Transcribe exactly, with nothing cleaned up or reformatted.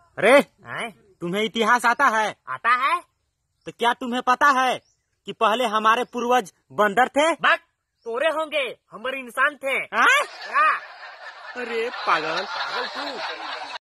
अरे हैं? तुम्हें इतिहास आता है? आता है? तो क्या तुम्हें पता है कि पहले हमारे पूर्वज बंदर थे? बक तोरे होंगे, हमारे इंसान थे। हाँ? हाँ। अरे पागल। पागल तू।